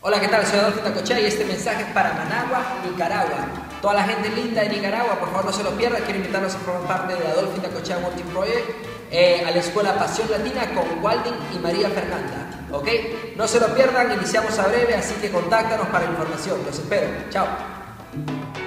Hola, ¿qué tal? Soy Adolfo Tacochea y este mensaje es para Managua, Nicaragua. Toda la gente linda de Nicaragua, por favor no se lo pierdan. Quiero invitarlos a formar parte de Adolfo Tacochea Multiproject a la escuela Pasión Latina con Walding y María Fernanda. ¿Ok? No se lo pierdan, iniciamos a breve, así que contáctanos para información. Los espero. Chao.